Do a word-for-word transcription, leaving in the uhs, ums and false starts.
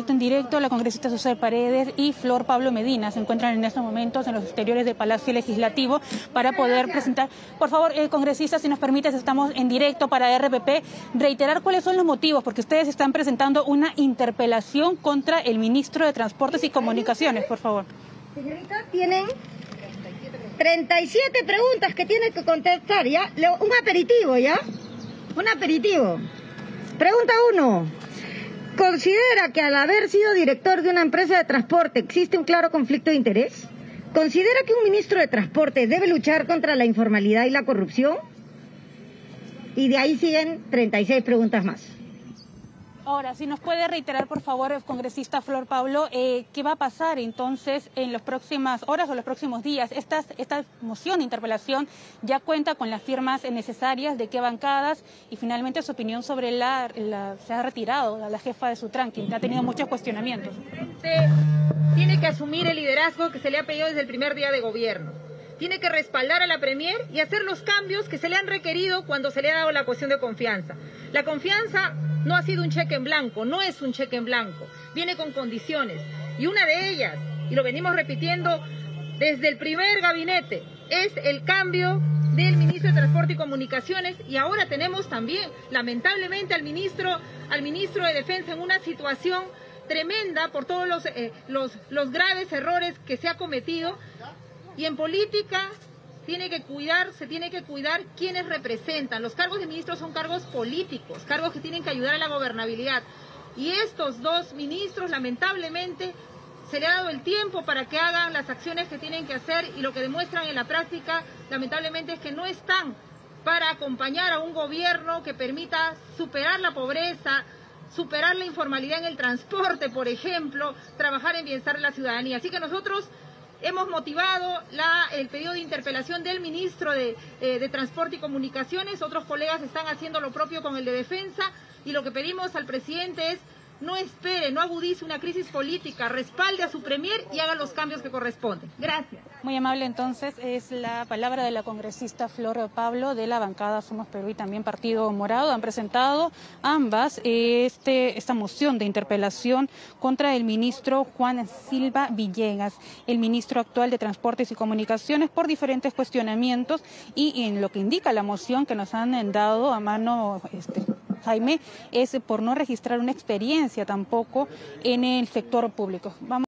contacto en directo. La congresista Susana Paredes y Flor Pablo Medina se encuentran en estos momentos en los exteriores del Palacio Legislativo para poder presentar. Por favor, eh, congresista, si nos permites, estamos en directo para R P P. Reiterar cuáles son los motivos, porque ustedes están presentando una interpelación contra el ministro de Transportes y Comunicaciones, por favor. Señorita, tienen treinta y siete preguntas que tiene que contestar, ¿ya? Un aperitivo, ¿ya? Un aperitivo. Pregunta uno. ¿Considera que al haber sido director de una empresa de transporte existe un claro conflicto de interés? ¿Considera que un ministro de transporte debe luchar contra la informalidad y la corrupción? Y de ahí siguen treinta y seis preguntas más. Ahora, si nos puede reiterar, por favor, congresista Flor Pablo, eh, ¿qué va a pasar entonces en las próximas horas o los próximos días? Esta, esta moción de interpelación ya cuenta con las firmas necesarias de qué bancadas y finalmente su opinión sobre la, la se ha retirado a la jefa de Sutran, quien ha tenido muchos cuestionamientos. Usted tiene que asumir el liderazgo que se le ha pedido desde el primer día de gobierno. Tiene que respaldar a la Premier y hacer los cambios que se le han requerido cuando se le ha dado la cuestión de confianza. La confianza no ha sido un cheque en blanco, no es un cheque en blanco, viene con condiciones. Y una de ellas, y lo venimos repitiendo desde el primer gabinete, es el cambio del ministro de Transporte y Comunicaciones, y ahora tenemos también, lamentablemente, al ministro, al ministro de Defensa en una situación tremenda por todos los, eh, los, los graves errores que se ha cometido. Y en política tiene que cuidar, se tiene que cuidar quienes representan. Los cargos de ministros son cargos políticos, cargos que tienen que ayudar a la gobernabilidad. Y estos dos ministros, lamentablemente, se le ha dado el tiempo para que hagan las acciones que tienen que hacer, y lo que demuestran en la práctica, lamentablemente, es que no están para acompañar a un gobierno que permita superar la pobreza, superar la informalidad en el transporte, por ejemplo, trabajar en bienestar de la ciudadanía. Así que nosotros hemos motivado la, el pedido de interpelación del ministro de, eh, de Transporte y Comunicaciones. Otros colegas están haciendo lo propio con el de Defensa, y lo que pedimos al presidente es: no espere, no agudice una crisis política, respalde a su premier y haga los cambios que corresponden. Gracias. Muy amable, entonces, es la palabra de la congresista Flor Pablo de la bancada Somos Perú y también Partido Morado. Han presentado ambas este, esta moción de interpelación contra el ministro Juan Silva Villegas, el ministro actual de Transportes y Comunicaciones, por diferentes cuestionamientos, y en lo que indica la moción que nos han dado a mano este, Jaime, es por no registrar una experiencia tampoco en el sector público. Vamos